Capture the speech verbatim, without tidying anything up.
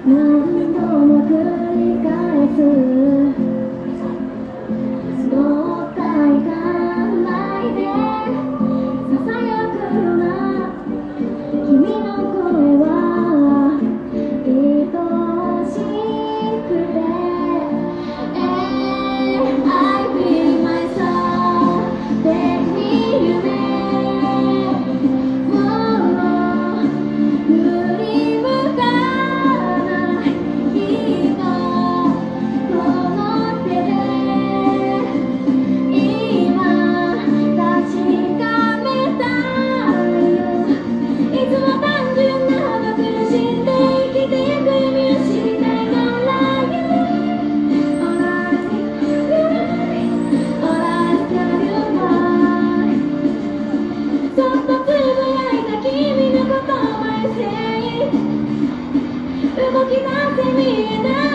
何度も繰り返すもったいないでささやくような君の声は愛しくて And I feel myself 手に夢を振り向かない日のこの手で今確かめたよいつも単純な僕苦しんで生きてゆく意味を知りたいから You Alright, alright, alright そっとつぶやいた君の言葉へ Say 動き出せ見えない